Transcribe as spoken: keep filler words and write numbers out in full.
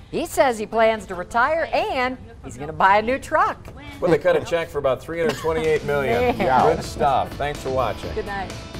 He says he plans to retire and he's going to buy a new truck. Well, they cut a check for about three hundred twenty-eight million dollars. Yeah. Good stuff. Thanks for watching. Good night.